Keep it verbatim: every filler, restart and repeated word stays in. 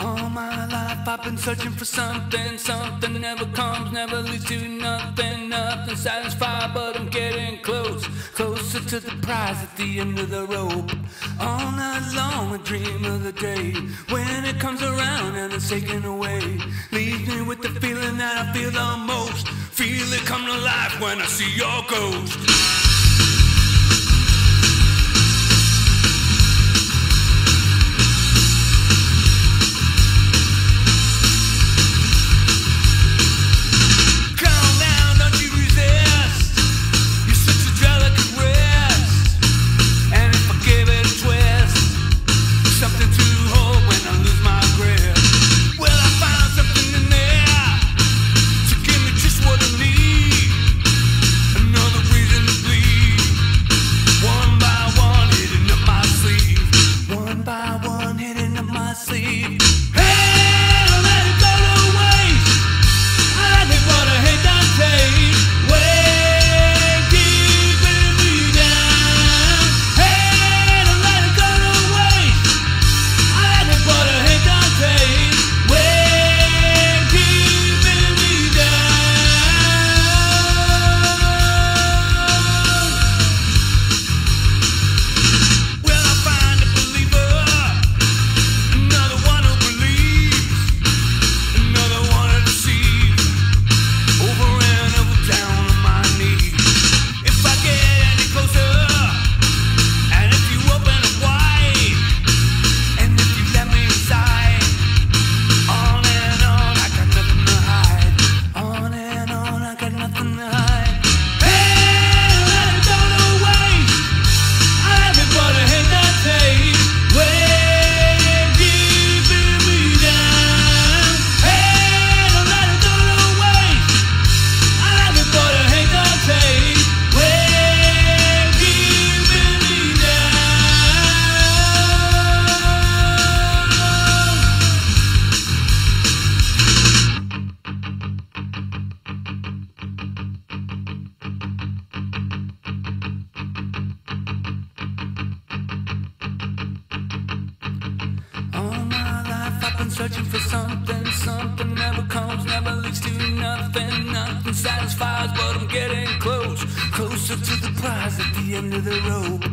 All my life I've been searching for something. Something never comes, never leads to nothing. Nothing satisfied, but I'm getting close. Closer to the prize at the end of the rope. All night long I dream of the day when it comes around and it's taken away. Leaves me with the feeling that I feel the most. Feel it come to life when I see your ghost. Searching for something, something never comes, never leads to nothing. Nothing satisfies, but I'm getting close, closer to the prize at the end of the rope.